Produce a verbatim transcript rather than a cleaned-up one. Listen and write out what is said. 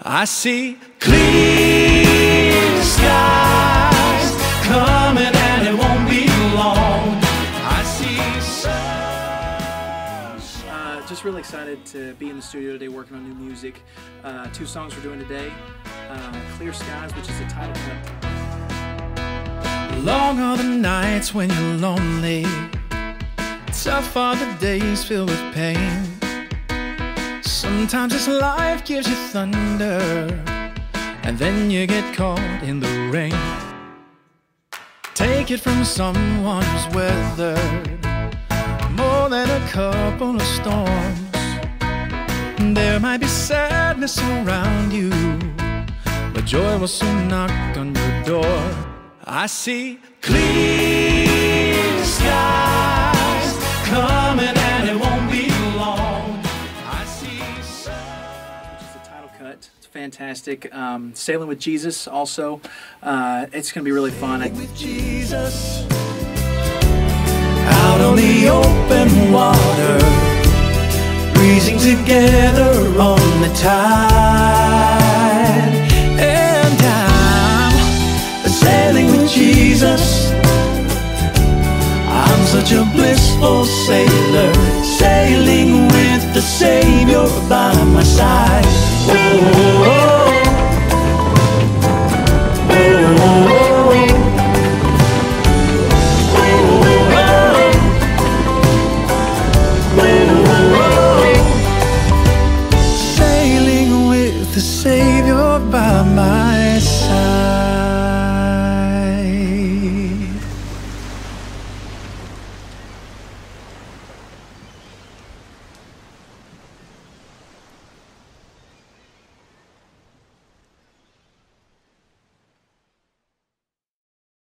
I see clear skies coming and it won't be long. I see sunshine. Uh, just really excited to be in the studio today working on new music. Uh, two songs we're doing today. Uh, Clear Skies, which is the title cut. Long are the nights when you're lonely. Tough are the days filled with pain. Sometimes this life gives you thunder, and then you get caught in the rain. Take it from someone who's weathered more than a couple of storms. There might be sadness around you, but joy will soon knock on your door. I see clear skies coming and it won't be long. I see sun, which is the title cut. It's fantastic. Um, Sailing with Jesus also. Uh, it's going to be really fun. With Jesus out on the open water, breezing together on the tide, and I'm sailing with Jesus. I'm such a blissful sailor, sailing with the Savior by my side. Oh, oh, oh, oh, oh. Sailing with the Savior by my side.